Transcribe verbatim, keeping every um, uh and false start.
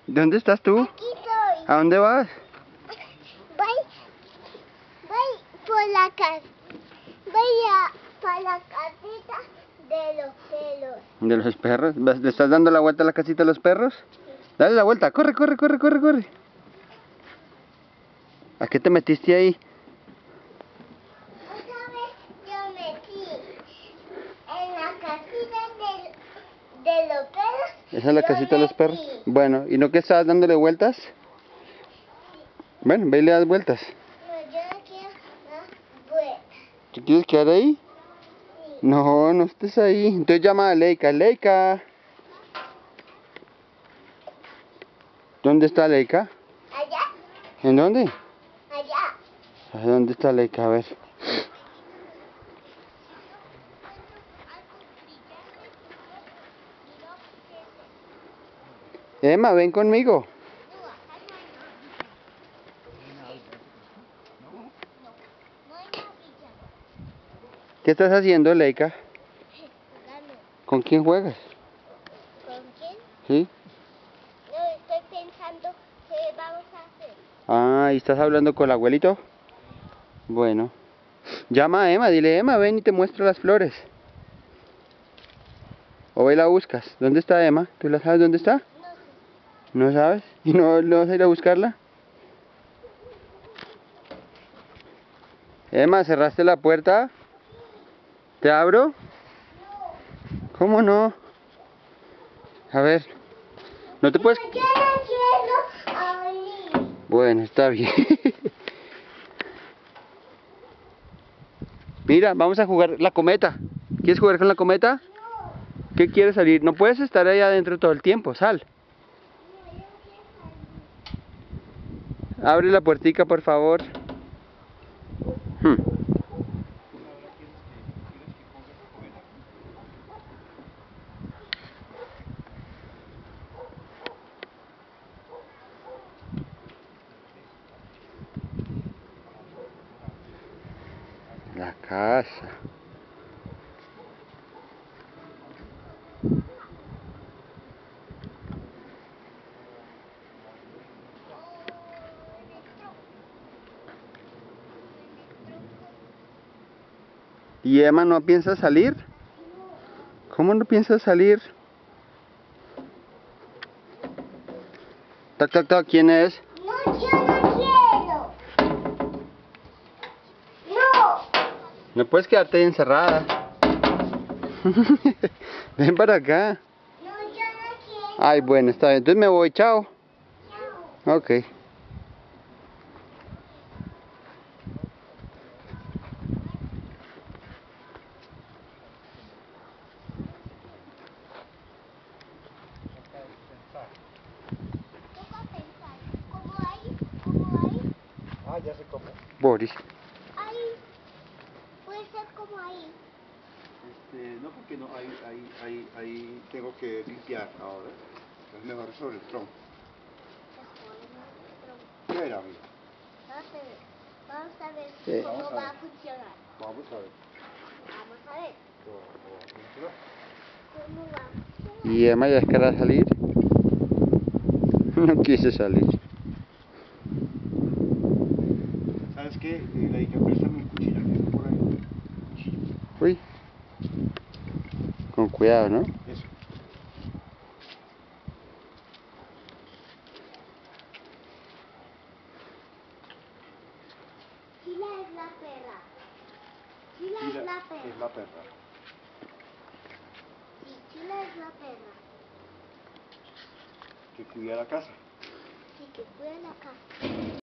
¿Dónde estás tú? Aquí estoy. ¿A dónde vas? Voy, voy por la casa. Voy a para la casita de los pelos. ¿De los perros? ¿Vas- ¿Le estás dando la vuelta a la casita de los perros? Dale la vuelta, corre, corre, corre, corre, corre. ¿A qué te metiste ahí? Otra vez yo metí en la casita de, de los perros. ¿Esa es la yo casita de los perros? metí. Bueno, ¿y no que estabas dándole vueltas? Bueno, ve y le das vueltas. No, yo no quiero dar vueltas. ¿Tú quieres quedar ahí? Sí. No, no estés ahí. Entonces llama a Leica. Leica. ¿Dónde está Leica? Allá, ¿En dónde? allá. ¿A dónde está Leica? A ver. Emma, ven conmigo. ¿Qué estás haciendo, Leica? Jugando. ¿Con quién juegas? ¿Con quién? ¿Sí? No, estoy pensando qué vamos a hacer. Ah, ¿y estás hablando con el abuelito? Bueno. Llama a Emma, dile, Emma, ven y te muestro las flores. O ve y la buscas. ¿Dónde está Emma? ¿Tú la sabes dónde está? No sé. ¿No sabes? ¿Y no, no vas a ir a buscarla? Emma, ¿cerraste la puerta? ¿Te abro? ¿Cómo no? A ver. ¿No te puedes...? Yo no quiero abrir. Bueno, está bien. Mira, vamos a jugar la cometa. ¿Quieres jugar con la cometa? ¿Qué quieres salir? No puedes estar ahí adentro todo el tiempo, sal. Abre la puertica, por favor. Hmm. La casa. ¿Y Emma no piensa salir? ¿Cómo no piensa salir? Tac, tac, tac, ¿quién es? No, yo no quiero. No. No puedes quedarte ahí encerrada. Ven para acá. No, yo no quiero. Ay, bueno, está bien. Entonces me voy, chao. Chao. Ok. Toca pensar. Como ahí, como ahí, Ah, ya sé cómo. Boris. ahí. Puede ser como ahí. Este, no, porque no, ahí, ahí, ahí, ahí tengo que limpiar ahora. Es mejor sobre el tronco. ¿Qué era, amigo? Vamos a ver. Vamos a ver Sí. cómo Vamos a va ver. a funcionar. Vamos a ver. Vamos a ver ¿Cómo cómo va a funcionar? cómo va a funcionar. ¿Y Emma ya es que va salir? No quise salir. ¿Sabes qué? Eh, le dije, préstame un cuchillo que está por ahí. Cuchillo. Uy. Con cuidado, ¿no? Eso. Chila es la perra. Chila Chila es la perra. es la perra. Sí, Chila es la perra. Que cuida la casa. Sí, que cuida la casa.